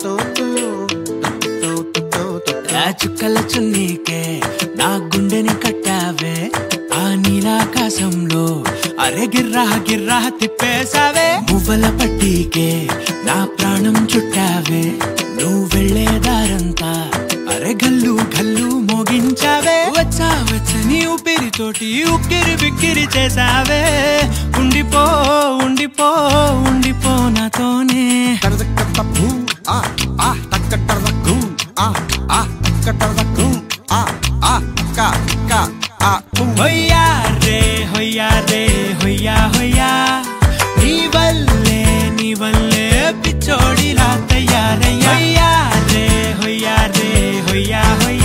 చుక్కల చున్నీకే నా గుండెని కట్టావే, ఆ నీలాకాశంలో అరే గిర్రా గిర్రా తిప్పేసావే. మువ్వల పట్టీకే నా ప్రాణం చుట్టావే, నువ్వు వెళ్లే దారంతా అరే గల్లు గల్లు మోగించావే. వచ్చా వచ్చని ఊపిరితోటి ఉక్కిరి బిక్కిరి చేసావే, ఉండిపో ఉండిపో ఉండిపో నాతోనే. హొయ్యా రే హొయ్యా రే హొయ్యా హొయ్యా, నీ వల్లే పిచ్చోడిలా తయారయ్యా. హొయ్యా రే హొయ్యా రే హొయ్యా హొయ్యా.